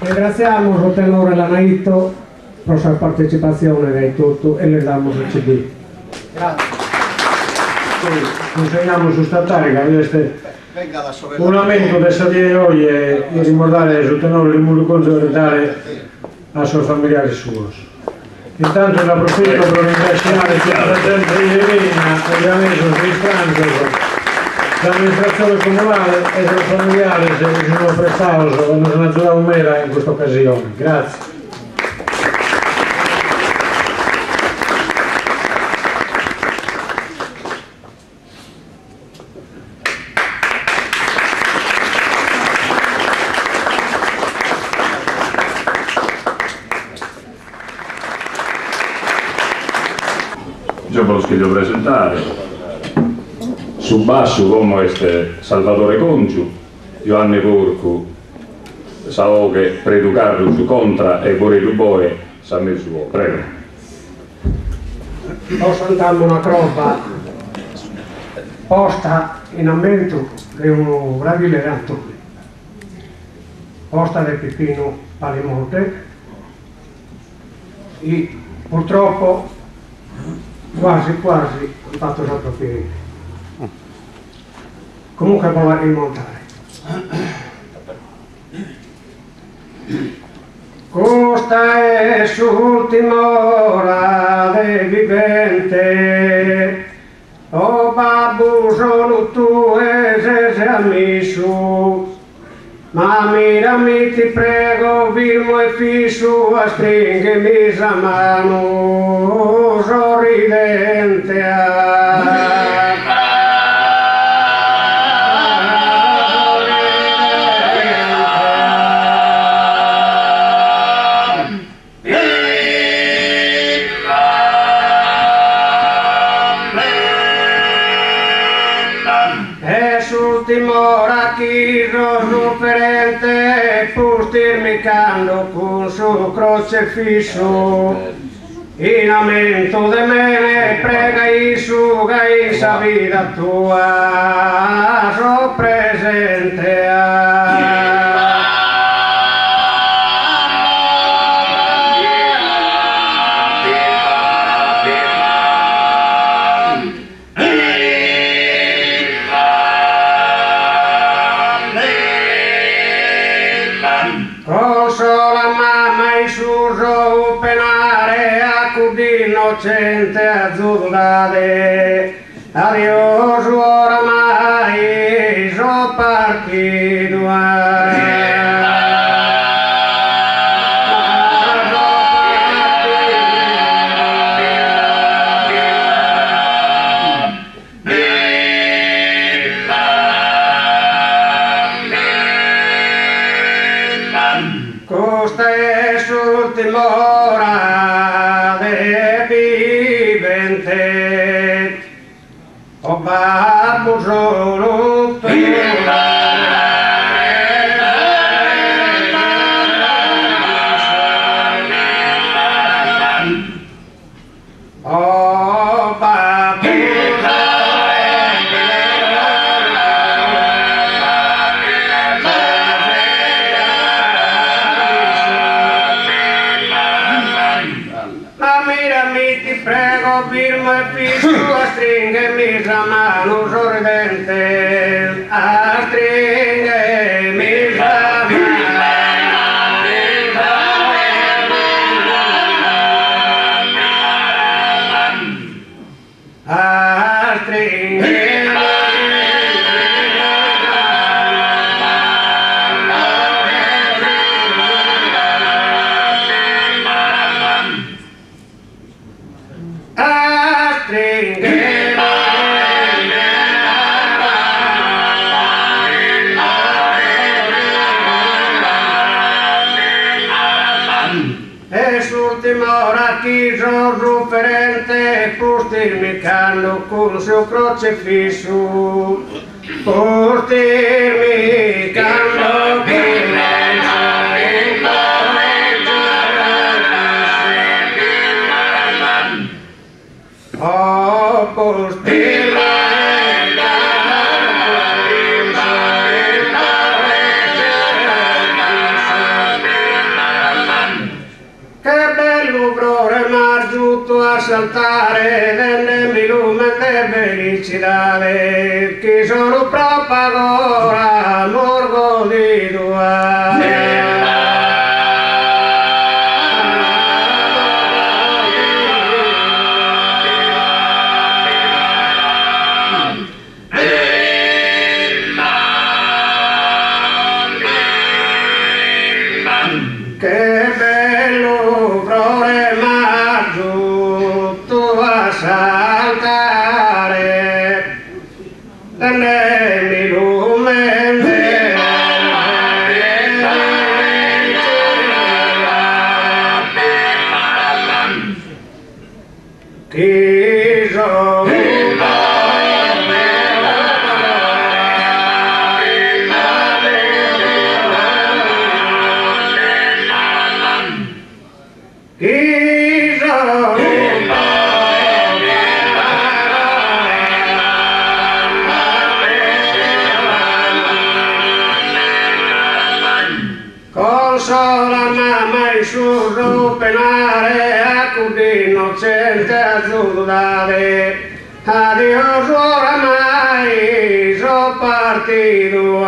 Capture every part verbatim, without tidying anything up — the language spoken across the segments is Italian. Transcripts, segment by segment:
Ringraziamo il tenore Lanaitto per la sua partecipazione di tutto e le diamo il C D. Grazie. Consegniamo su sta tarica, un lamento di salire oggi e di ricordare il tenore di Muluconzo e dare ai suoi familiari suoi. Intanto la approfitto per ringraziare tutta la gente di Levina e gli amici di Franco, l'amministrazione comunale e i familiari che ci sono prestati e non sono aggiunto mera in questa occasione. Grazie. Io ve lo voglio presentare. Su basso come este Salvatore Conciu, Ioanni Porcu, Saoghe, Predu Carlo, Contra e Borello Boe, Samuel Suo. Prego. Posso andare una croba posta in aumento di un gradile Antoni, posta del Pipino Palimonte, e purtroppo quasi quasi ho fatto già proprio. Comunque può rimontare. Questa è l'ultima ora del vivente, o babbo sono tu e se sei amico, ma mirami ti prego, virmo e fisso, a stringimi la mano, sorridente a... Ora chi sofferente pur stirmicando con suo crocefisso in aumento de me prega Isu che sa vita tua so presente a innocente azzurrare, adios oramai, so partito questa è l'ultima ora o babbo solo tu o babbo ma mirami ti prego firmo e fisso a stringemi la mano sorridente a stringemi la mano a stringemi chi sono sofferente pur stirmicando con il suo crocefisso pur stirmicando con oh pur stirmicando saltare venne lume de felicità che sono proprio ancora morgo di tua. Che bello problema giunto a saltare nel lume che sono consola mamma il suo penare a cui innocente azzurrare adios oramai so partito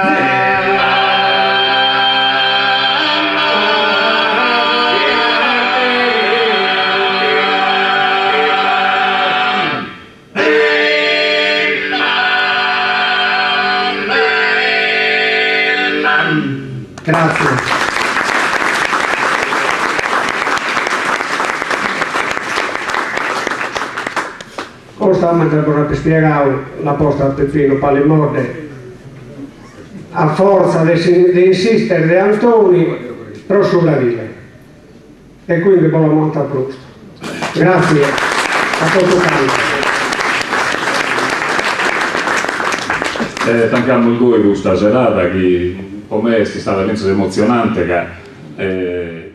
grazie. Questa mentre vorrei spiegare la posta al Peppino Palimorde a forza di insistere di Antoni però sulla via e quindi buona monta a Brusto. Grazie a tutto tanto. Eh, tanchiamo il due questa serata che per me è stata emozionante che eh,